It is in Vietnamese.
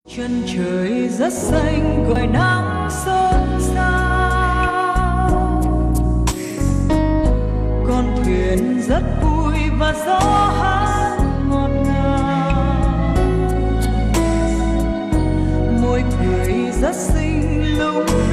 Chân trời rất xanh gọi nắng xôn xao, con thuyền rất vui và gió hát ngọt ngào, môi cười rất xinh lúc